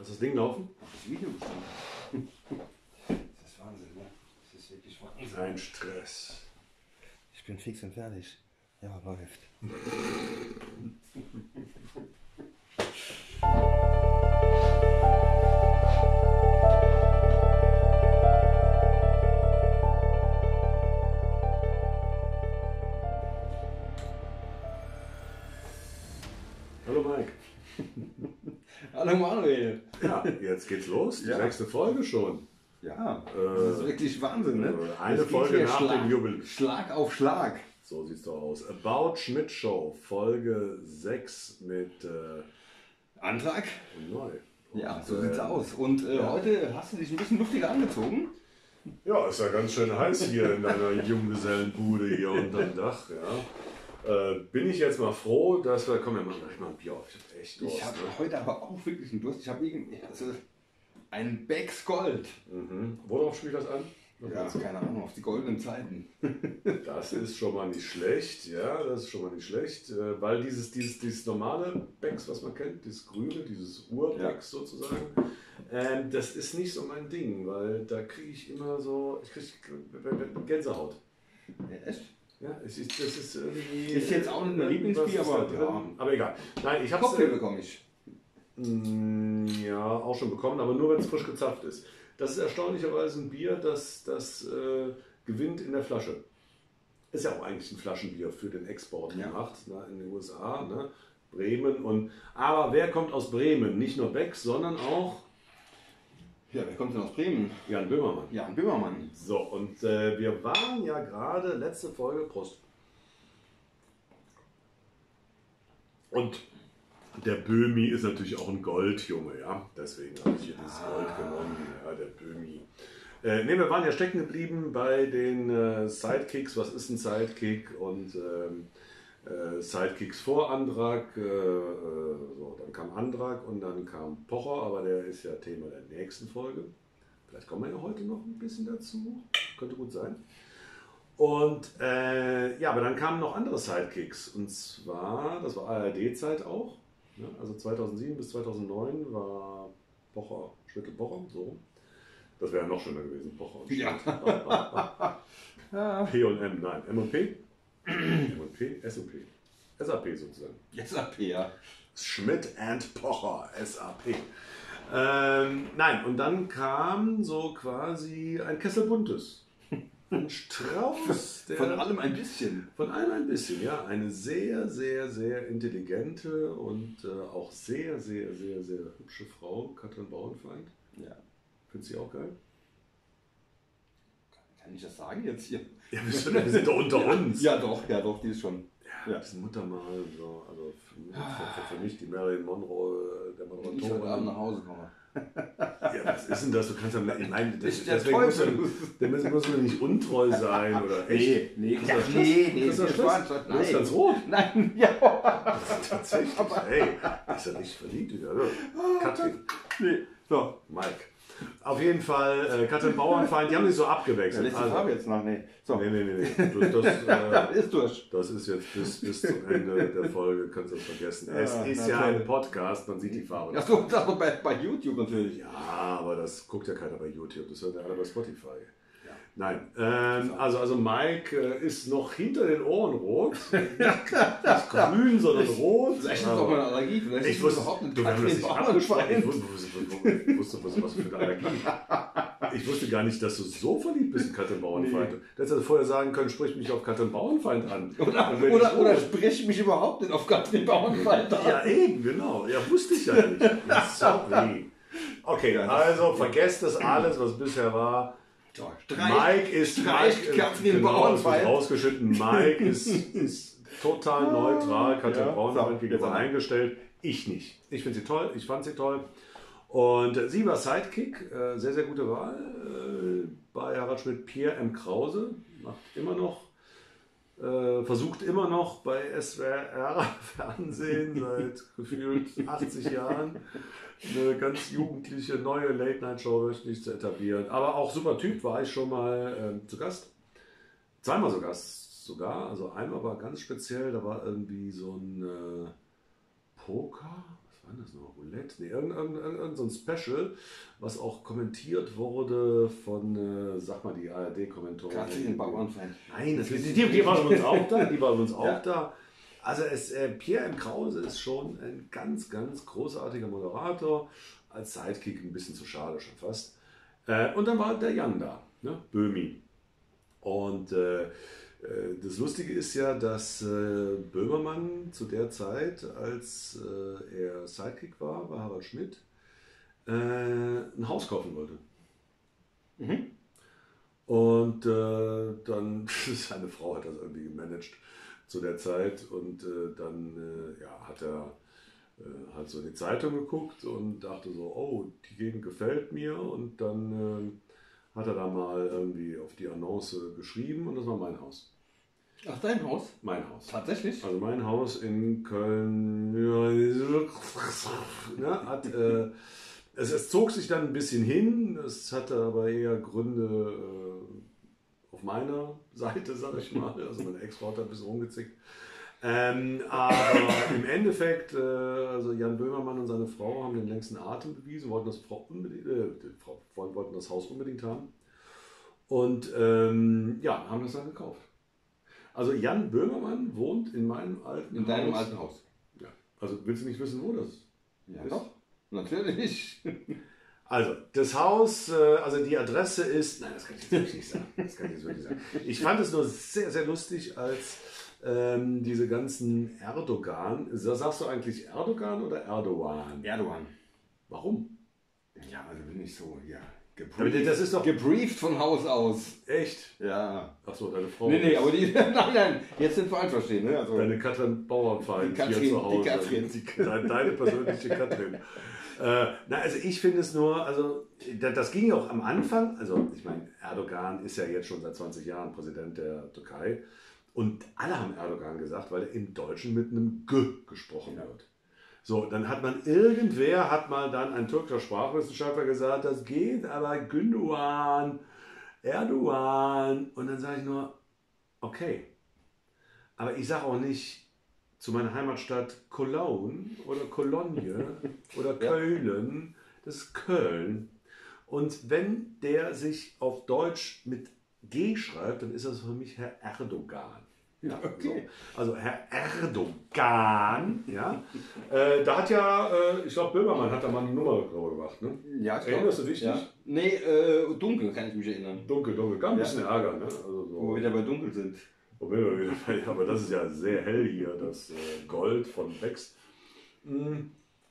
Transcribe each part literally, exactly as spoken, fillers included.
Hast du das Ding laufen? Das Video bestimmt. Das ist Wahnsinn, ne? Das ist wirklich Wahnsinn. Kein Stress. Ich bin fix und fertig. Ja, läuft. Hallo Mike. Hallo Manuel. Ja, jetzt geht's los. Die Ja. sechste Folge schon. Ja, Äh, das ist wirklich Wahnsinn, ne? äh, eine Das geht Folge hier nach Schlag, dem Jubel. Schlag auf Schlag. So sieht's doch aus. About Schmidt Show, Folge sechs mit äh, Antrag? neu. Ja, Und, so sieht's äh, aus. Und äh, ja. heute hast du dich ein bisschen luftiger angezogen. Ja, ist ja ganz schön heiß hier in deiner Junggesellenbude hier unterm Dach. Ja. Äh, bin ich jetzt mal froh, dass wir. Komm, wir machen gleich mal ein Bier auf. Ich hab echt Durst. Ich habe Ne? heute aber auch wirklich einen Durst. Ich habe irgendwie also ein Becks Gold. Mhm. Worauf spielt das an? Ja, keine Ahnung, auf die goldenen Zeiten. Das ist schon mal nicht schlecht, ja, das ist schon mal nicht schlecht, äh, weil dieses, dieses, dieses normale Becks, was man kennt, dieses grüne, dieses Ur-Becks sozusagen, ähm, das ist nicht so mein Ding, weil da kriege ich immer so, ich kriege Gänsehaut. Ja, echt? Ja, es ist, das ist irgendwie... Ist jetzt auch nicht mein irgendwas Lieblingsbier, ist da aber drin. ja. Aber egal. Nein, ich habe Cocktail es... bekomme ich. Ja, auch schon bekommen, aber nur wenn es frisch gezapft ist. Das ist erstaunlicherweise ein Bier, das, das äh, gewinnt in der Flasche. Ist ja auch eigentlich ein Flaschenbier für den Export Ja. gemacht, ne, in den U S A, ne? Bremen. Und, aber wer kommt aus Bremen? Nicht nur Becks, sondern auch Ja, wer kommt denn aus Bremen? Jan Böhmermann. Jan Böhmermann. So, und äh, wir waren ja gerade, letzte Folge, Prost. Und der Böhmi ist natürlich auch ein Goldjunge, ja. Deswegen habe ich hier dieses Gold genommen, ja, der Böhmi. Äh, ne, wir waren ja stecken geblieben bei den äh, Sidekicks. Was ist ein Sidekick? Und ähm, äh, Sidekicks vor Antrag. Äh, äh, so, dann kam Antrag und dann kam Pocher, aber der ist ja Thema der nächsten Folge. Vielleicht kommen wir ja heute noch ein bisschen dazu. Könnte gut sein. Und äh, ja, aber dann kamen noch andere Sidekicks. Und zwar, das war A R D-Zeit auch. Ja, also zweitausendsieben bis zweitausendneun war Pocher, Schmittel-Pocher, so. Das wäre ja noch schöner gewesen, Pocher und Schmidt. Ja. P und M, nein, M und P? M und P, S und P. S A P sozusagen. Jetzt ab ja. Schmidt and Pocher, S A P. Ähm, nein, und dann kam so quasi ein Kessel Buntes. Ein Strauß. Der Von allem ein bisschen. Von allem ein bisschen, ja. Eine sehr, sehr, sehr intelligente und äh, auch sehr, sehr, sehr, sehr hübsche Frau, Katrin Bauernfeind. Ja. Findest du sie auch geil? Kann ich das sagen jetzt hier? Ja, wir sind, wir sind doch unter uns. Ja, doch, ja, doch, die ist schon. Ja, das ist Muttermal. So. Also für, mich- für, für mich die Marilyn Monroe, der Wenn ich heute Abend nach Moderatorin. Hause komme. Ja, was ist denn das? Du kannst ja, ich meine, das, Ist der deswegen musst Teufel. du, dann müssen musst du nicht untreu sein oder echt. nee, Kriegst ja, du Stress? nee, nee, Kriegst du das Stress? war- Du bist nein. ganz rot. Nein, ja. Tatsächlich. Hey, ist ja nicht verliebt. Oder? Katrin, Nee. So. Mike. Auf jeden Fall, äh, Katrin Bauernfeind, die haben sich so Ja, abgewechselt. lässt die Farbe jetzt nach. Nee. So. nee, nee, nee, nee. Du, das, äh, Ist durch. das ist jetzt bis, bis zum Ende der Folge, kannst du das vergessen. Es Ja, ist na ja toll. ein Podcast, man sieht die Farbe. Achso, das doch bei, bei YouTube natürlich. Ja, aber das guckt ja keiner bei YouTube, das hört ja alle bei Spotify. Ja. Nein, ähm, also, also Mike äh, ist noch hinter den Ohren rot. Nicht grün, sondern rot. Vielleicht ist es doch mal eine Allergie. Vielleicht Ich ist es wusste, überhaupt nicht du, wir haben das Katrin nicht abgesprochen. Ich Bauernfeind. wusste, ich wusste, was, was für eine Allergie. Ich wusste gar nicht, dass du so verliebt bist in Katrin Bauernfeind. Nee. Du hättest also vorher sagen können, sprich mich auf Katrin Bauernfeind an. Oder, Dann wär ich oder, rot. oder sprich mich überhaupt nicht auf Katrin Bauernfeind an. Ja, eben, genau. Ja, wusste ich ja nicht. Sorry. Okay, also vergesst das alles, was bisher war. So, Mike ist streicht Mike, Katrin genau, es wird Bauernfeind. rausgeschnitten. Mike ist, ist total neutral. Katrin Ja, Bauernfeind so, gegenüber jetzt eingestellt. Ich nicht. Ich finde sie toll. Ich fand sie toll. Und äh, sie war Sidekick. Äh, sehr, sehr gute Wahl. Äh, bei Harald Schmidt Pierre M. Krause. Macht immer noch. Äh, versucht immer noch bei S W R Fernsehen seit gefühlt achtzig Jahren eine ganz jugendliche neue Late-Night-Show wöchentlich zu etablieren. Aber auch super Typ, war ich schon mal äh, zu Gast. Zweimal zu Gast sogar. Also einmal war ganz speziell, da war irgendwie so ein äh, Poker. Was was war das noch? Roulette? Nee, irgendein, irgendein, irgendein so ein Special, was auch kommentiert wurde von, äh, sag mal, die A R D-Kommentatoren. Katrin Bauernfan. Nein, das, die, die, die waren uns auch da, die waren uns auch Ja. da. Also es, äh, Pierre M. Krause ist schon ein ganz, ganz großartiger Moderator. Als Sidekick ein bisschen zu schade schon fast. Äh, und dann war der Jan da, ne? Böhmi. Und äh, das Lustige ist ja, dass äh, Böhmermann zu der Zeit, als äh, er Sidekick war, bei Harald Schmidt, äh, ein Haus kaufen wollte. Mhm. Und äh, dann, seine Frau hat das irgendwie gemanagt zu der Zeit. Und äh, dann äh, ja, hat er äh, halt so in die Zeitung geguckt und dachte so, oh, die Gegend gefällt mir. Und dann äh, hat er da mal irgendwie auf die Annonce geschrieben und das war mein Haus. Ach, dein Haus? Mein Haus. Tatsächlich? Also mein Haus in Köln, ja, hat, äh, es, es zog sich dann ein bisschen hin, es hatte aber eher Gründe äh, auf meiner Seite, sag ich mal. Also meine Ex-Frau hat ein bisschen rumgezickt. Ähm, aber im Endeffekt, äh, also Jan Böhmermann und seine Frau haben den längsten Atem bewiesen, wollten das, Frau unbedingt, äh, die Frau, wollten das Haus unbedingt haben. Und ähm, ja, haben das dann gekauft. Also Jan Böhmermann wohnt in meinem alten In Haus. deinem alten Haus? Ja. Also willst du nicht wissen, wo das Ja, ist? doch. Natürlich. Also das Haus, äh, also die Adresse ist, nein, das kann ich jetzt wirklich nicht sagen. Das kann ich jetzt wirklich sagen. Ich fand es nur sehr, sehr lustig, als ähm, diese ganzen Erdogan, sagst du eigentlich Erdogan oder Erdogan? Erdogan. Warum? Ja, also bin ich so, ja. Aber das ist doch gebrieft von Haus aus. echt. Ja. Achso, deine Frau. Nee, nee, ist- aber die. Nein, nein, jetzt sind falsch verstehen, ne? Also, Deine Katrin Bauernfeind Die Katrin, hier zu Hause. die Katrin. Die, deine, deine persönliche Katrin. Äh, na, also ich finde es nur, also das, das ging ja auch am Anfang, also ich meine, Erdogan ist ja jetzt schon seit zwanzig Jahren Präsident der Türkei und alle haben Erdogan gesagt, weil er im Deutschen mit einem G gesprochen wird. So, dann hat man irgendwer, hat mal dann ein türkischer Sprachwissenschaftler gesagt, das geht, aber Gündogan, Erdogan. Und dann sage ich nur, okay. Aber ich sage auch nicht zu meiner Heimatstadt Cologne oder Cologne oder Köln. Das ist Köln. Und wenn der sich auf Deutsch mit G schreibt, dann ist das für mich Herr Erdogan. Ja, Okay. so. Also Herr Erdogan, ja, äh, da hat ja, äh, ich glaube, Böhmermann hat da mal eine Nummer drüber gemacht, ne? ja, ich Erinnerst du glaub, dich ja. nicht? Nee, äh, dunkel kann ich mich erinnern. Dunkel, dunkel, gab ein Ja. bisschen Ärger, ne? Also Wo wir so. wieder bei dunkel sind. Wobei wir wieder bei- Aber das ist ja sehr hell hier, das äh, Gold von Becks. Mm.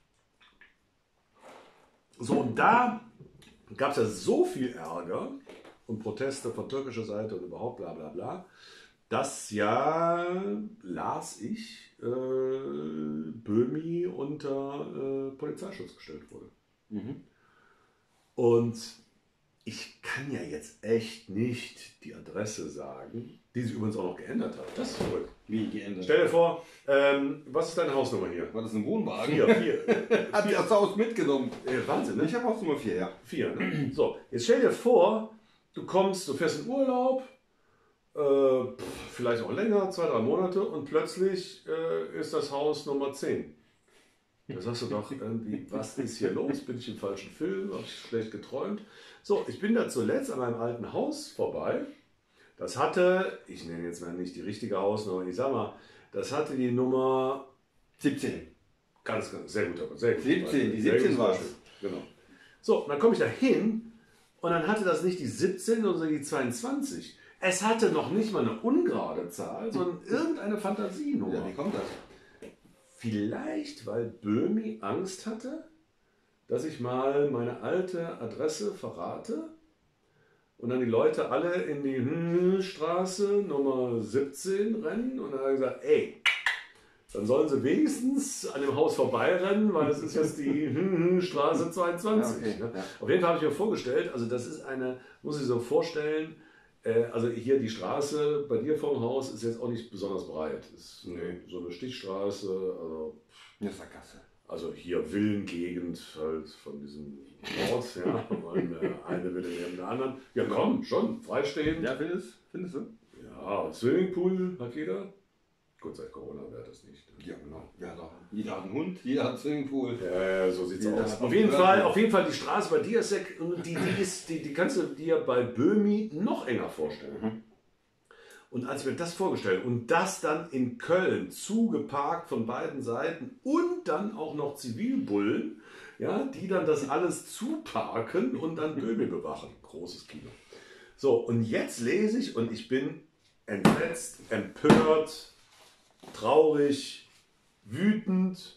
So, und da gab es ja so viel Ärger und Proteste von türkischer Seite und überhaupt bla bla bla, dass ja, las ich, äh, Böhmi unter äh, Polizeischutz gestellt wurde. Mhm. Und ich kann ja jetzt echt nicht die Adresse sagen, die sich übrigens auch noch geändert hat. Das ist verrückt. Wie geändert? Stell dir vor, ähm, was ist deine Hausnummer hier? War das ein Wohnwagen? Vier, vier. Hat das Haus mitgenommen. Äh, Wahnsinn, ne? Ich habe Hausnummer vier, ja. Vier, ne? So, jetzt stell dir vor, du kommst, du fährst in Urlaub, äh, pff, vielleicht auch länger, zwei, drei Monate und plötzlich äh, ist das Haus Nummer zehn. Da sagst du doch irgendwie, was ist hier los? Bin ich im falschen Film? Habe ich schlecht geträumt? So, ich bin da zuletzt an meinem alten Haus vorbei. Das hatte, ich nenne jetzt mal nicht die richtige Hausnummer, ich sag mal, das hatte die Nummer siebzehn. ganz, ganz, sehr gut, aber sehr gut. siebzehn, die Sehr siebzehn gutes war's. Beispiel. Genau. So, dann komme ich da hin und dann hatte das nicht die siebzehn, sondern die zweiundzwanzig. Es hatte noch nicht mal eine ungerade Zahl, sondern irgendeine Fantasienummer. Ja, wie kommt das? Vielleicht, weil Böhmi Angst hatte, dass ich mal meine alte Adresse verrate und dann die Leute alle in die hm, Straße Nummer siebzehn rennen und dann hat er gesagt, ey, dann sollen sie wenigstens an dem Haus vorbeirennen, weil es ist jetzt die hm, hm, Straße zweiundzwanzig. Ja, okay, ne? ja. Auf jeden Fall habe ich mir vorgestellt, also das ist eine, muss ich so vorstellen, äh, also hier die Straße bei dir vor dem Haus ist jetzt auch nicht besonders breit. Ist Nee. so eine Stichstraße, also Eine Sackgasse. also hier Villengegend halt von diesem Ort, ja, und, äh, eine will neben der anderen. Ja komm, schon, freistehend. Ja, findest, findest du? Ja, Swimmingpool hat jeder. Gut, seit Corona wäre das nicht. Ja, genau. Ja, doch. Jeder hat einen Hund, jeder hat Swimmingpool. Ja, ja, so sieht's Jeder aus. hat Auf einen jeden, Burger. Fall, auf jeden Fall die Straße bei Diasek, die, die, ist, die, die kannst du dir bei Böhmi noch enger vorstellen. Mhm. Und als ich mir das vorgestellt und das dann in Köln zugeparkt von beiden Seiten und dann auch noch Zivilbullen, ja, die dann das alles zuparken und dann Böhmi bewachen. Großes Kino. So, und jetzt lese ich und ich bin entsetzt, empört, traurig, wütend.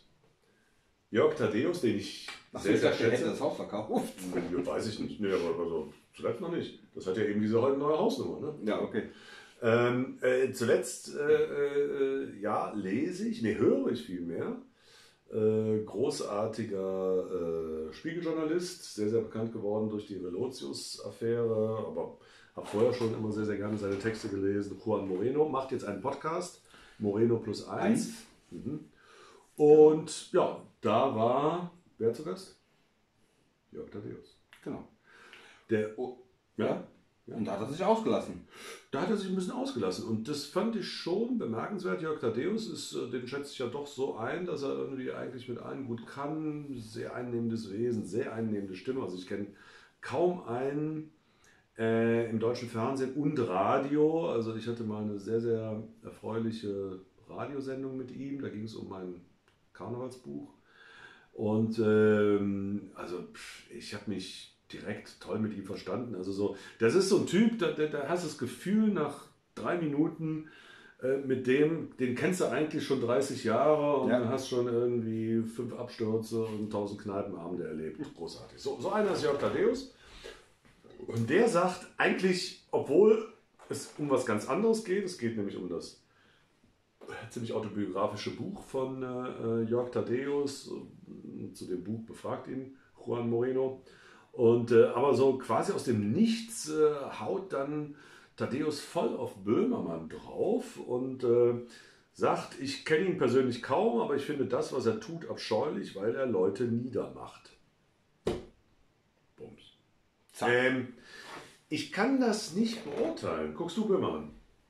Jörg Thaddeus, den ich Ach, sehr, ich sehr dachte, der hätte schätze. das Haus verkauft. Ja, weiß ich nicht. Nee, aber also, zuletzt noch nicht. Das hat ja eben diese heute neue Hausnummer. Ne? Ja, okay. Ähm, äh, zuletzt äh, äh, ja, lese ich, nee, höre ich vielmehr. Äh, großartiger äh, Spiegeljournalist, sehr, sehr bekannt geworden durch die Relotius-Affäre, aber habe vorher schon immer sehr, sehr gerne seine Texte gelesen. Juan Moreno macht jetzt einen Podcast, Moreno plus eins. Mhm. Und ja, da war, wer zu Gast? Jörg Thaddeus. Genau. Der, Oh, ja, ja. Und da hat er sich ausgelassen. Da hat er sich ein bisschen ausgelassen und das fand ich schon bemerkenswert. Jörg Thaddeus ist, äh, den schätze ich ja doch so ein, dass er irgendwie eigentlich mit allen gut kann. Sehr einnehmendes Wesen, sehr einnehmende Stimme. Also ich kenne kaum einen äh, im deutschen Fernsehen und Radio. Also ich hatte mal eine sehr, sehr erfreuliche Radiosendung mit ihm. Da ging es um mein Karnevalsbuch. Und ähm, also pff, ich habe mich direkt toll mit ihm verstanden. Also so, das ist so ein Typ, da, da, da hast du das Gefühl nach drei Minuten äh, mit dem, den kennst du eigentlich schon dreißig Jahre und Ja. du hast schon irgendwie fünf Abstürze und tausend Kneipenabende erlebt. Großartig. So, so einer ist Jörg Thaddeus. Und der sagt eigentlich, obwohl es um was ganz anderes geht, es geht nämlich um das ziemlich autobiografische Buch von äh, Jörg Thaddeus. Zu dem Buch befragt ihn Juan Moreno. Und, äh, aber so quasi aus dem Nichts äh, haut dann Thaddeus voll auf Böhmermann drauf und äh, sagt, ich kenne ihn persönlich kaum, aber ich finde das, was er tut, abscheulich, weil er Leute niedermacht. Bums. Ähm, ich kann das nicht beurteilen. Guckst du Böhmermann?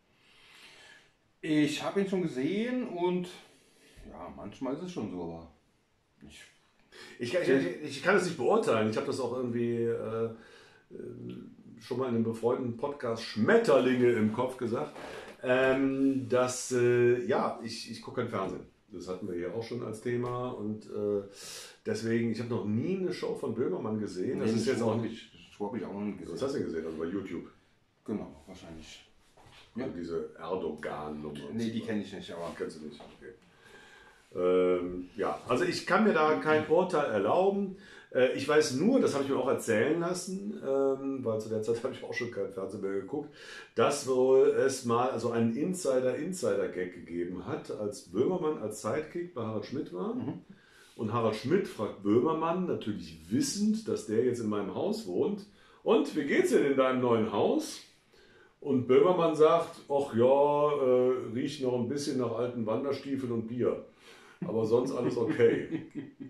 Ich habe ihn schon gesehen und ja, manchmal ist es schon so, aber ich, Ich, ich, ich, ich kann es nicht beurteilen. Ich habe das auch irgendwie äh, schon mal in einem befreundeten Podcast Schmetterlinge im Kopf gesagt, ähm, dass, äh, ja, ich, ich gucke kein Fernsehen. Das hatten wir hier auch schon als Thema und äh, deswegen, ich habe noch nie eine Show von Böhmermann gesehen. Das nee, ist jetzt auch nicht. Das habe ich auch noch nicht gesehen. Was hast du denn gesehen? Also bei YouTube? Genau, wahrscheinlich. Ja. Diese Erdogan-Nummer. Nee, die kenne ich nicht, aber. Die kennst du nicht, okay. Ähm, ja, also ich kann mir da kein Urteil erlauben. Äh, ich weiß nur, das habe ich mir auch erzählen lassen, ähm, weil zu der Zeit habe ich auch schon kein Fernsehen mehr geguckt, dass wohl es mal also einen Insider-Insider-Gag gegeben hat, als Böhmermann als Sidekick bei Harald Schmidt war. Mhm. Und Harald Schmidt fragt Böhmermann, natürlich wissend, dass der jetzt in meinem Haus wohnt. Und wie geht's denn in deinem neuen Haus? Und Böhmermann sagt, ach ja, äh, riecht noch ein bisschen nach alten Wanderstiefeln und Bier. Aber sonst alles okay.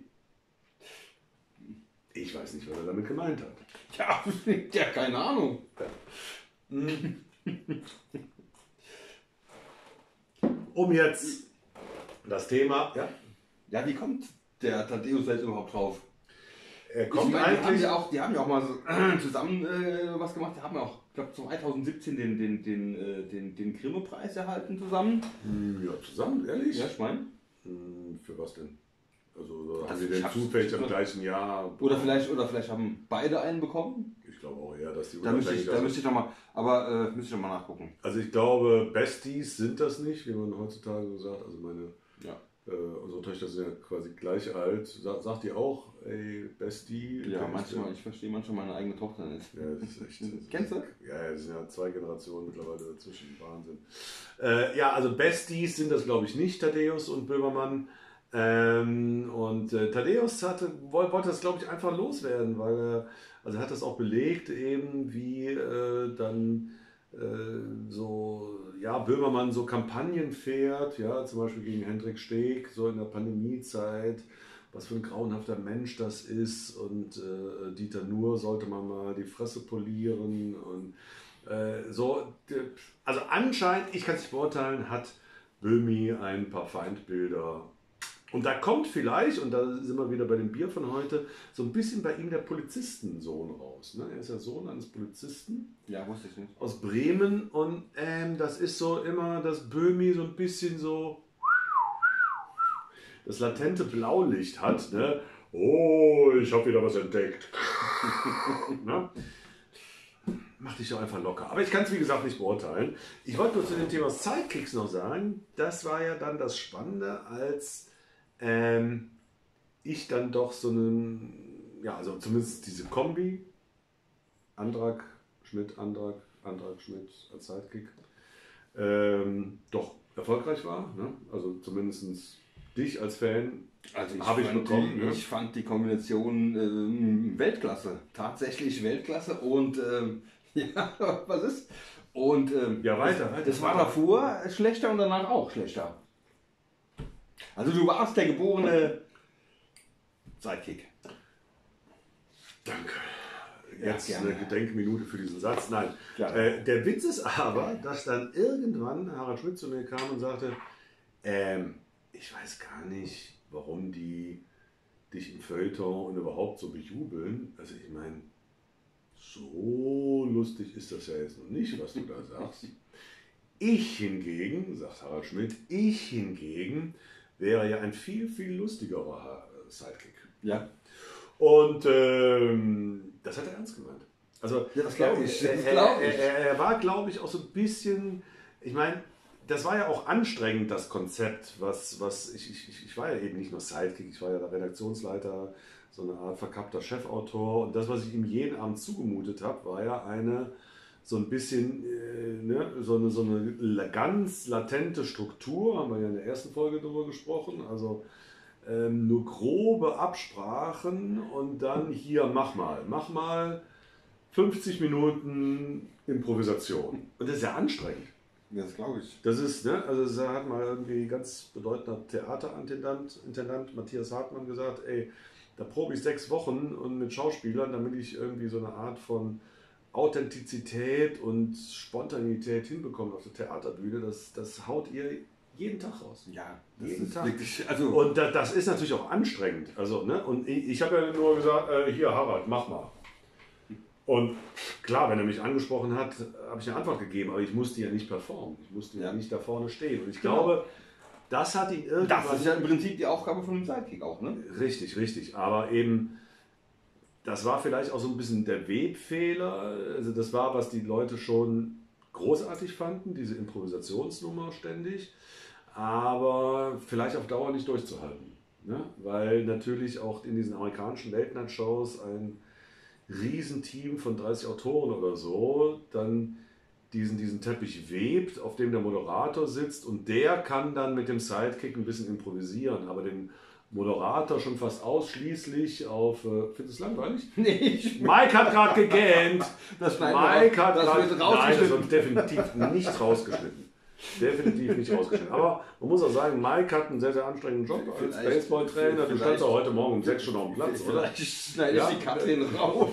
Ich weiß nicht, was er damit gemeint hat. Ja, ja keine Ahnung. Um jetzt das Thema, ja. Ja, wie kommt der Thaddeus jetzt überhaupt drauf? Er kommt ich meine, die, haben eigentlich. ja auch, die haben ja auch mal so, äh, zusammen äh, was gemacht. Die haben ja auch, ich glaube, zwanzig siebzehn den, den, den, äh, den, den Grimme-Preis erhalten zusammen. Ja, zusammen, ehrlich? Ja, ich meine. Für was denn? Also Das- haben sie ich denn hab's- zufällig im gleichen Jahr? Oder vielleicht, oder vielleicht haben beide einen bekommen. Ich glaube auch eher, dass die Da müsste ich, unabhängig da sind. müsste ich noch mal, aber äh, müsste ich noch mal nachgucken. Also ich glaube, Besties sind das nicht, wie man heutzutage so sagt. Also meine Ja. äh, unsere Töchter sind ja quasi gleich alt. Sa sagt die auch, ey, Bestie? Ja, Kenn ich manchmal, den? ich verstehe manchmal meine eigene Tochter nicht. Ja, das ist echt. Das Kennst du? ist, ja, ja, das sind ja zwei Generationen mittlerweile dazwischen. Wahnsinn. Äh, ja, also Besties sind das, glaube ich, nicht, Thaddeus und Böhmermann. Ähm, und äh, Thaddeus hatte, wollte, wollte das, glaube ich, einfach loswerden, weil er, also er hat das auch belegt, eben wie äh, dann äh, so, ja, Böhmermann so Kampagnen fährt, ja, zum Beispiel gegen Hendrik Steg, so in der Pandemiezeit, was für ein grauenhafter Mensch das ist und äh, Dieter Nuhr sollte man mal die Fresse polieren und äh, so, also anscheinend, ich kann es nicht beurteilen, hat Böhmi ein paar Feindbilder. Und da kommt vielleicht, und da sind wir wieder bei dem Bier von heute, so ein bisschen bei ihm der Polizistensohn raus. Ne? Er ist ja Sohn eines Polizisten. Ja, wusste ich nicht. Aus Bremen. Und ähm, das ist so immer, dass Böhmi so ein bisschen so das latente Blaulicht hat. Ne? Oh, ich habe wieder was entdeckt. Ne? Mach dich doch einfach locker. Aber ich kann es wie gesagt nicht beurteilen. Ich wollte nur zu dem Thema Sidekicks noch sagen, das war ja dann das Spannende, als ähm, ich dann doch so einen, ja, also zumindest diese Kombi, Andrak, Schmidt, Andrak, Andrak, Schmidt als Sidekick, ähm, doch erfolgreich war. Ne? Also zumindest dich als Fan Also ich, habe ich fand bekommen. die, Ne? ich fand die Kombination ähm, Weltklasse, tatsächlich Weltklasse und ähm, ja, was ist? Und ähm, Ja, weiter, weiter. das war davor schlechter und danach auch schlechter. Also du warst der geborene Sidekick. Danke. Ja, Jetzt gerne. eine Gedenkminute für diesen Satz. Nein, Gerne. äh, der Witz ist aber, dass dann irgendwann Harald Schmidt zu mir kam und sagte, ähm, ich weiß gar nicht, warum die dich im Feuilleton und überhaupt so bejubeln. Also ich meine, so lustig ist das ja jetzt noch nicht, was du da sagst. Ich hingegen, sagt Harald Schmidt, ich hingegen wäre ja ein viel, viel lustigerer Sidekick. Ja. Und ähm, das hat er ernst gemeint. Also, Ja, das glaube ich. Er, Das er, glaub ich. er, er war, glaube ich, auch so ein bisschen, ich meine, das war ja auch anstrengend, das Konzept, was, was ich, ich, ich war ja eben nicht nur Sidekick, ich war ja der Redaktionsleiter, so eine Art verkappter Chefautor. Und das, was ich ihm jeden Abend zugemutet habe, war ja eine, so ein bisschen, äh, ne, so eine, so eine ganz latente Struktur, haben wir ja in der ersten Folge darüber gesprochen, also ähm, nur grobe Absprachen und dann hier, mach mal, mach mal fünfzig Minuten Improvisation. Und das ist ja anstrengend. Ja, das glaube ich. Das ist, ne, also da hat mal irgendwie ganz bedeutender Theaterintendant Intendant Matthias Hartmann gesagt, ey, da probe ich sechs Wochen und mit Schauspielern, damit ich irgendwie so eine Art von Authentizität und Spontanität hinbekomme auf der Theaterbühne, das, das haut ihr jeden Tag raus. Ja, das Jeden ist Tag. wirklich, also Und da, das ist natürlich auch anstrengend. Also, ne? Und ich, ich habe ja nur gesagt, äh, hier Harald, mach mal. Und klar, wenn er mich angesprochen hat, habe ich eine Antwort gegeben, aber ich musste ja nicht performen. Ich musste ja, Ja. nicht da vorne stehen. Und ich Genau. glaube, das hat ihn irgendwann... das ist ja im Prinzip die Aufgabe von einem Sidekick auch, ne? Richtig, richtig. Aber eben, das war vielleicht auch so ein bisschen der Webfehler. Also das war, was die Leute schon großartig fanden, diese Improvisationsnummer ständig. Aber vielleicht auf Dauer nicht durchzuhalten. Ne? Weil natürlich auch in diesen amerikanischen Late-Night-Shows ein Riesenteam von dreißig Autoren oder so dann diesen, diesen Teppich webt, auf dem der Moderator sitzt und der kann dann mit dem Sidekick ein bisschen improvisieren, aber den Moderator schon fast ausschließlich auf... Äh, findest du es langweilig? Nee, ich Mike hat gerade gegähnt. Das schneiden Mike wir hat raus. Das gerade... wird Nein, das rausgeschnitten. wird definitiv nicht rausgeschnitten. Definitiv nicht rausgeschnitten. Aber man muss auch sagen, Mike hat einen sehr, sehr anstrengenden Job als Vielleicht- Baseballtrainer. Du vielleicht- standst auch heute Morgen um sechs schon auf dem Platz, oder? Vielleicht schneide Ja. ich die Katrin raus.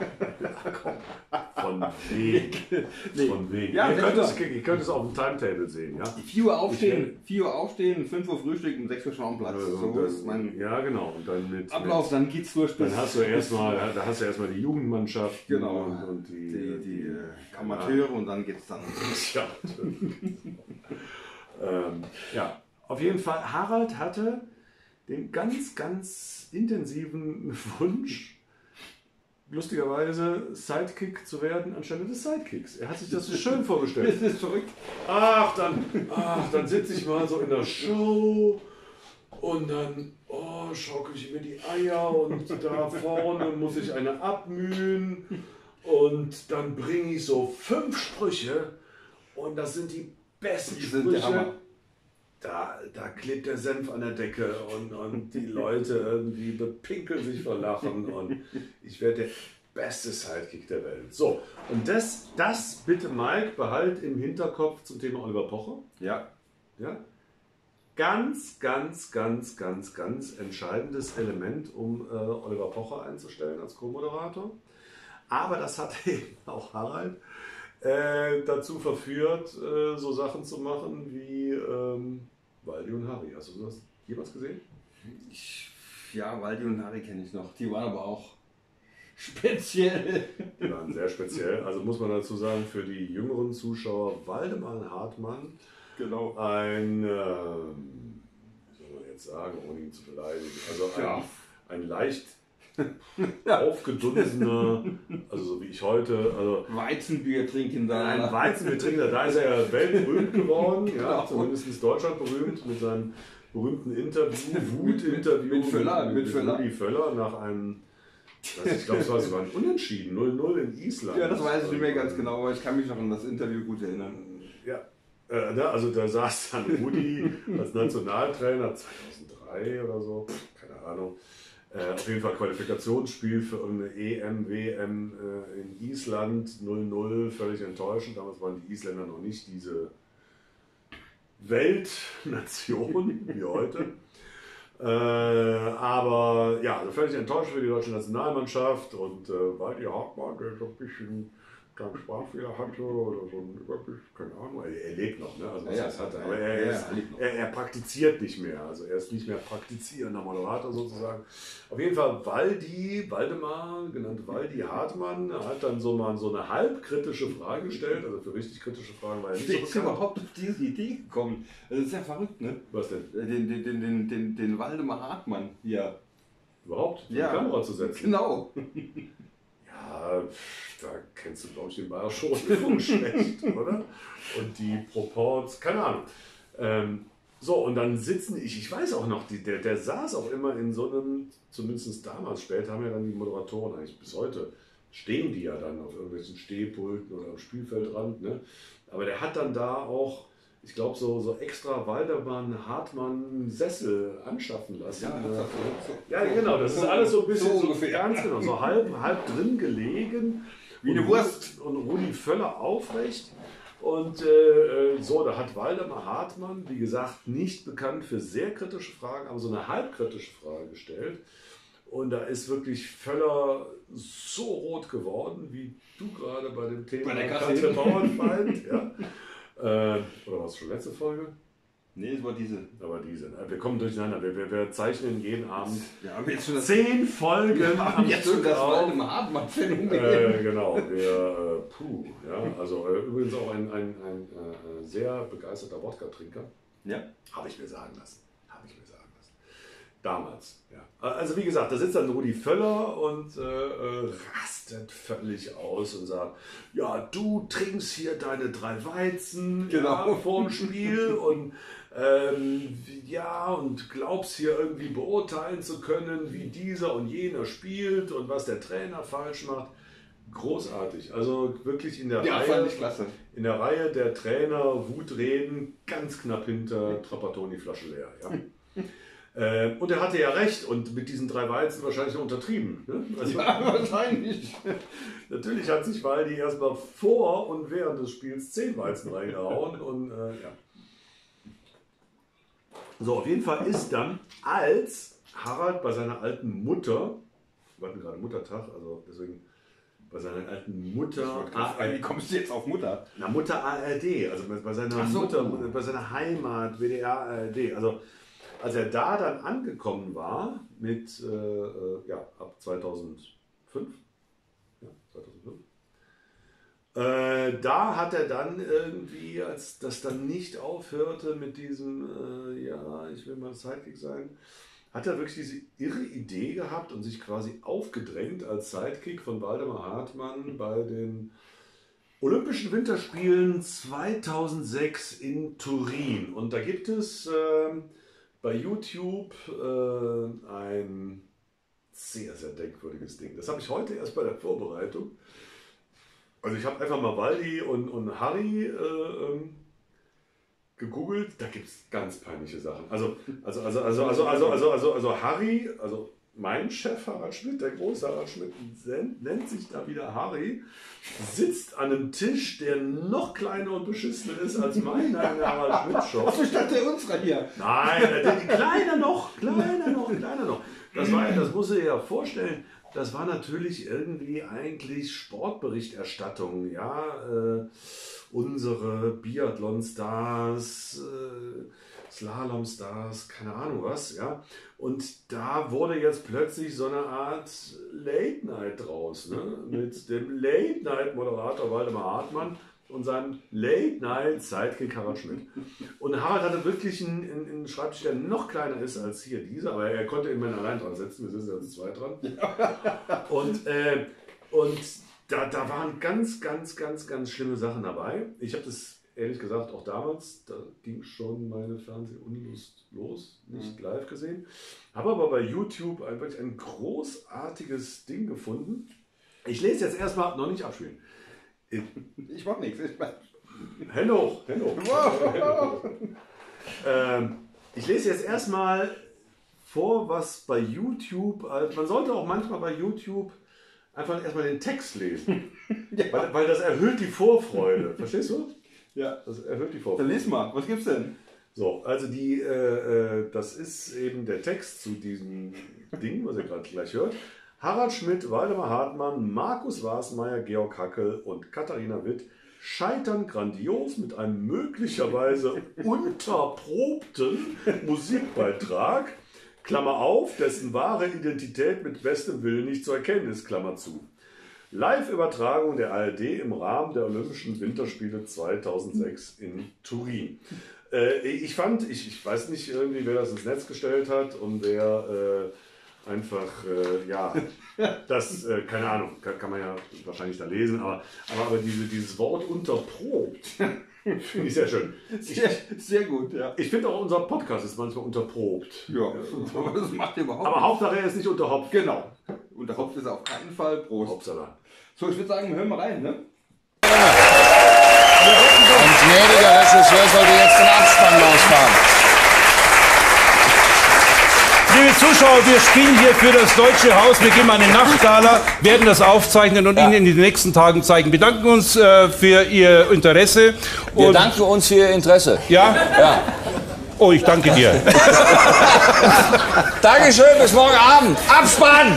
Von wegen. Nee. Von wegen. Ja, ihr, das könnt ist es, ihr könnt es auf dem Timetable sehen, ja? vier Uhr aufstehen, vier Uhr aufstehen, fünf Uhr Frühstück und sechs Uhr Schaumplatz. Also, So dann, ist mein ja, genau. Und dann mit, Ablauf, dann geht's durch Mit, bis... dann hast du erstmal, da hast du erstmal die Jugendmannschaft Genau. und, und die, die, die äh, Amateure und dann geht's dann... Ja. ähm, ja, auf jeden Fall, Harald hatte den ganz, ganz intensiven Wunsch, lustigerweise Sidekick zu werden anstelle des Sidekicks. Er hat sich das so schön vorgestellt. Das ist verrückt. Ach, dann, ach, dann sitze ich mal so in der Show und dann oh, schaukel ich mir die Eier und da vorne muss ich eine abmühen und dann bringe ich so fünf Sprüche und das sind die besten Die sind der Sprüche. Hammer. Da, da klebt der Senf an der Decke und, und die Leute irgendwie bepinkeln sich vor Lachen und ich werde der beste Sidekick der Welt. So, und das, das bitte Mike, behalt im Hinterkopf zum Thema Oliver Pocher. Ja. Ja? Ganz, ganz, ganz, ganz, ganz entscheidendes Element, um äh, Oliver Pocher einzustellen als Co-Moderator. Aber das hat eben auch Harald äh, dazu verführt, äh, so Sachen zu machen wie ähm, Waldi und Harry. Hast du das jemals gesehen? Ich, ja, Waldi und Harry kenne ich noch. Die waren aber auch speziell. Die waren sehr speziell. Also muss man dazu sagen, für die jüngeren Zuschauer, Waldemar Hartmann, Genau. ein, ähm, wie soll man jetzt sagen, ohne ihn zu beleidigen, also ein, Ja. ein leicht aufgedunsener, also so wie ich heute, also Weizenbier trinken da. ein Weizenbetrinker, da ist er ja weltberühmt geworden, ja, Genau. zumindest Deutschland berühmt mit seinem berühmten Interview, Mit- Wut-Interview mit Völler, mit, mit mit Völler. Rudi Völler nach einem, das, ich glaube, es war sogar ein Unentschieden, null null in Island. Ja, das weiß ich nicht mehr ganz genau, aber ich kann mich noch an das Interview gut erinnern. Ja, äh, ne, also da saß dann Rudi als Nationaltrainer zweitausenddrei oder so, keine Ahnung. Äh, auf jeden Fall Qualifikationsspiel für irgendeine E M, W M äh, in Island, null null, völlig enttäuschend. Damals waren die Isländer noch nicht diese Weltnation wie heute. Äh, aber ja, also völlig enttäuscht für die deutsche Nationalmannschaft und äh, Waldi Hartmann, der so ein bisschen keinen Sprachfehler hatte oder so ein Übergewicht, keine Ahnung, er, er lebt noch, ne? Also was Ja, das ja, hatte, ja, aber er, ja, ist, er lebt noch. er, er praktiziert nicht mehr, also er ist nicht mehr praktizierender Moderator sozusagen. Auf jeden Fall Waldi, Waldemar, genannt Waldi Hartmann, hat dann so mal so eine halbkritische Frage gestellt, also für richtig kritische Fragen war er nicht Wie so ist bekannt. überhaupt auf diese Idee gekommen? Das ist ja verrückt, ne? Was denn? Den, den, den, den, den, den Waldemar Hartmann hier. Überhaupt? Vor Ja. die Kamera zu setzen? Genau. Ja, da kennst du, glaube ich, den Bayerischen Rundfunk schlecht, oder? Und die Proports, keine Ahnung. Ähm, so, und dann sitzen, ich, ich weiß auch noch, die, der, der saß auch immer in so einem, zumindest damals, später haben ja dann die Moderatoren eigentlich bis heute, stehen die ja dann auf irgendwelchen Stehpulten oder am Spielfeldrand, ne? Aber der hat dann da auch, ich glaube, so, so extra Waldemar Hartmann Sessel anschaffen lassen. Ja, ne? das so. Ja, genau, das ist alles so ein bisschen So so, ungefähr. ganz genau, so halb, halb drin gelegen. Wie eine Und Wurst. Rudi- Und Rudi Völler aufrecht. Und äh, so, da hat Waldemar Hartmann, wie gesagt, nicht bekannt für sehr kritische Fragen, aber so eine halbkritische Frage gestellt. Und da ist wirklich Völler so rot geworden, wie du gerade bei dem Thema Bei der Kasse. Katja Bauernfeind. Ja. Äh, oder war es schon letzte Folge? Nee, es war diese. Aber diese. ne? Wir kommen durcheinander. Wir, wir, wir zeichnen jeden Abend Wir haben jetzt schon das, zehn Folgen wir haben am jetzt schon Stück das auf. Waldemar Hartmann-Phänomen. Äh, genau, wir, äh, puh, ja, also äh, übrigens auch ein, ein, ein äh, sehr begeisterter Wodka-Trinker, Ja. habe ich mir sagen lassen, habe ich mir sagen lassen. Damals, ja. Also wie gesagt, da sitzt dann Rudi Völler und äh, äh, rastet völlig aus und sagt, ja, du trinkst hier deine drei Weizen Genau. ja, vorm Spiel und ähm, ja, und glaubst hier irgendwie beurteilen zu können, wie dieser und jener spielt und was der Trainer falsch macht. Großartig. Also wirklich in der, Ja, Reihe, fand ich klasse. in der Reihe der Trainer Wutreden ganz knapp hinter Trapattoni Flasche leer. Ja. äh, und er hatte ja recht und mit diesen drei Weizen wahrscheinlich noch untertrieben. Ne? Also, Ja, wahrscheinlich. Natürlich hat sich Waldi erstmal vor und während des Spiels zehn Weizen reingehauen und äh, ja. So, auf jeden Fall ist dann, als Harald bei seiner alten Mutter, wir hatten gerade Muttertag, also deswegen bei seiner alten Mutter, Wie kommst du jetzt auf Mutter? na, Mutter A R D, also bei seiner Ach so. Mutter, bei seiner Heimat, W D R, A R D, also als er da dann angekommen war mit, äh, äh, ja, ab zweitausendfünf, ja, zweitausendfünf, äh, da hat er dann irgendwie, als das dann nicht aufhörte mit diesem, äh, ja, ich will mal Sidekick sein, hat er wirklich diese irre Idee gehabt und sich quasi aufgedrängt als Sidekick von Waldemar Hartmann bei den Olympischen Winterspielen zweitausendsechs in Turin. Und da gibt es äh, bei YouTube äh, ein sehr, sehr denkwürdiges Ding. Das habe ich heute erst bei der Vorbereitung. Also ich habe einfach mal Waldi und, und Harry äh, ähm, gegoogelt, da gibt es ganz peinliche Sachen. Also, also, also, also, also, also, also, also, also Harry, also mein Chef Harald Schmidt, der große Harald Schmidt, nennt sich da wieder Harry, sitzt an einem Tisch, der noch kleiner und beschissener ist als meiner in der Harald Schmidt Show. Achso, statt der unserer hier. Nein, der, die kleiner noch, kleiner noch, kleiner noch. das war, das musst du dir ja vorstellen, das war natürlich irgendwie eigentlich Sportberichterstattung, ja, äh, unsere Biathlon-Stars, äh, Slalom-Stars, keine Ahnung was, ja. Und da wurde jetzt plötzlich so eine Art Late-Night draus, ne? Mit dem Late-Night-Moderator Waldemar Hartmann und seinem Late-Night-Sidekick Harald Schmidt. Und Harald hatte wirklich einen, einen, einen Schreibtisch, der noch kleiner ist als hier dieser, aber er konnte immerhin allein dran sitzen, wir sitzen jetzt zwei dran. Und, äh, und da, da waren ganz, ganz, ganz, ganz schlimme Sachen dabei. Ich habe das ehrlich gesagt auch damals, da ging schon meine Fernsehunlust los, nicht mhm. live gesehen. Habe aber bei YouTube ein, wirklich ein großartiges Ding gefunden. Ich lese jetzt erstmal, noch nicht abspielen. Ich, ich mach nichts. Ich mach... Hände hoch, Hände hoch. Wow. ähm, ich lese jetzt erstmal vor, was bei YouTube, also man sollte auch manchmal bei YouTube einfach erstmal den Text lesen, ja. weil, weil das erhöht die Vorfreude. Verstehst du? Ja. Das erhöht die Vorfreude. Dann lies mal, was gibt's denn? So, also die, äh, das ist eben der Text zu diesem Ding, was ihr gerade gleich hört. Harald Schmidt, Waldemar Hartmann, Markus Wasmeier, Georg Hackel und Katharina Witt scheitern grandios mit einem möglicherweise unterprobten Musikbeitrag, Klammer auf, dessen wahre Identität mit bestem Willen nicht zu erkennen ist, Klammer zu. Live-Übertragung der A R D im Rahmen der Olympischen Winterspiele zweitausendsechs in Turin. Äh, ich fand, ich, ich weiß nicht irgendwie, wer das ins Netz gestellt hat und wer... Äh, einfach, äh, ja, das, äh, keine Ahnung, kann, kann man ja wahrscheinlich da lesen, aber, aber, aber diese, dieses Wort unterprobt, finde ich sehr schön. Ich, sehr, sehr gut, ja. Ich finde auch, unser Podcast ist manchmal unterprobt. Ja, aber das macht ihr überhaupt Aber nicht. Hauptsache er ist nicht unterhopft. Genau. Unterhopft ist er auf keinen Fall. Prost. Hauptsache. So, ich würde sagen, wir hören mal rein, ne? Und gnädiger Regisseur sollte jetzt den Abspann losfahren. Liebe Zuschauer, wir spielen hier für das Deutsche Haus. Wir geben eine Nachtgala, werden das aufzeichnen und ja. Ihnen in den nächsten Tagen zeigen. Wir bedanken uns äh, für Ihr Interesse. Wir und danken uns für Ihr Interesse. Ja? Ja. Oh, ich danke dir. Dankeschön, bis morgen Abend. Abspann!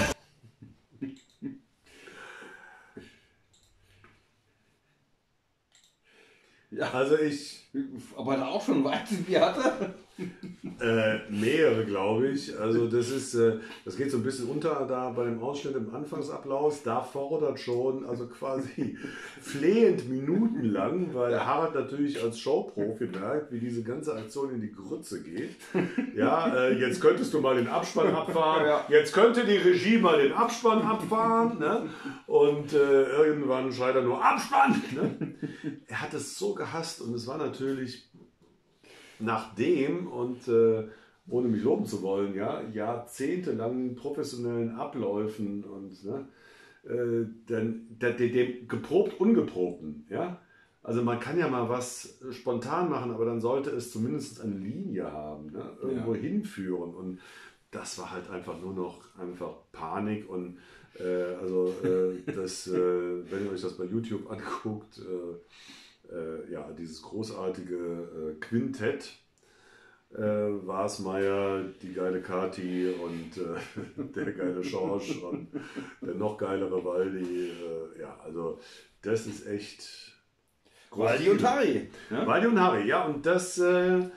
Ja, also ich... Aber da auch schon weit wie hatte? Äh, mehrere, glaube ich. Also das ist, äh, das geht so ein bisschen unter da bei dem Ausschnitt im Anfangsapplaus. Da fordert schon, also quasi flehend minutenlang, weil ja. Harald natürlich als Showprofi merkt, wie diese ganze Aktion in die Grütze geht. Ja, äh, jetzt könntest du mal den Abspann abfahren. Ja. Jetzt könnte die Regie mal den Abspann abfahren. Ne? Und äh, irgendwann schreit er nur Abspann. Ne? Er hat es so gehasst und es war natürlich nachdem, und äh, ohne mich loben zu wollen, ja, jahrzehntelangen professionellen Abläufen und ne, äh, dann, der, der, dem geprobt ungeprobten, ja. Also man kann ja mal was spontan machen, aber dann sollte es zumindest eine Linie haben, ne, irgendwo ja. hinführen, und das war halt einfach nur noch einfach Panik. Und äh, also äh, das, äh, wenn ihr euch das bei YouTube anguckt, äh, Äh, ja, dieses großartige äh, Quintett, äh, Wasmeier, die geile Kati und äh, der geile Schorsch und der noch geilere Waldi. Äh, ja, also das ist echt... Waldi und Harry. Ja? Waldi und Harry, ja, und das äh, äh,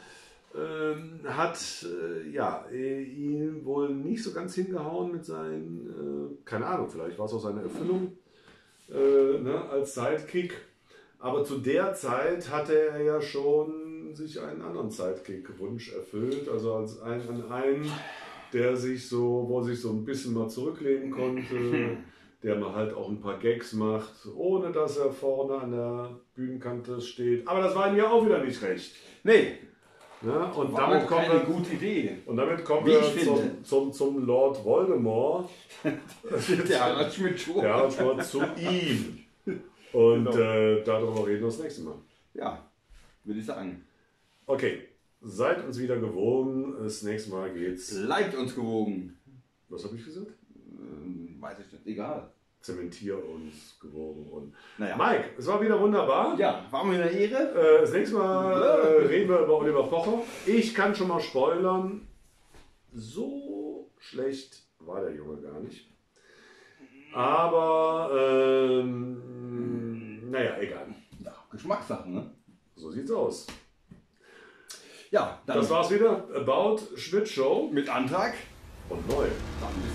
hat äh, ja, ihn wohl nicht so ganz hingehauen mit seinen, äh, keine Ahnung, vielleicht war es auch seine Erfüllung äh, ne, als Sidekick. Aber zu der Zeit hatte er ja schon sich einen anderen Sidekick-Wunsch erfüllt. Also als einen, einen, der sich so, wo er sich so ein bisschen mal zurücklehnen konnte, der mal halt auch ein paar Gags macht, ohne dass er vorne an der Bühnenkante steht. Aber das war ihm ja auch wieder nicht recht. Nee. Ja, und war damit auch kommen keine wir, gute Idee. Und damit kommen Wie wir ich zum, zum, zum Lord Voldemort. Der Harald Schmidt schon. Der Harald Schmidt zu ihm. Und genau. äh, darüber reden wir das nächste Mal. Ja, würde ich sagen. Okay, seid uns wieder gewogen. Das nächste Mal geht's. Bleibt uns gewogen. Was habe ich gesagt? Ähm, weiß ich nicht, egal. Zementier uns gewogen. Und naja. Mike, es war wieder wunderbar. Ja, war mir eine Ehre. Äh, das nächste Mal äh, reden wir über Oliver Pocher. Ich kann schon mal spoilern, so schlecht war der Junge gar nicht. Aber, ähm, naja, egal. Ja, Geschmackssachen, ne? So sieht's aus. Ja, dann Das war's wieder. About Schmidt Show. mit Antrag. Und neu. Dann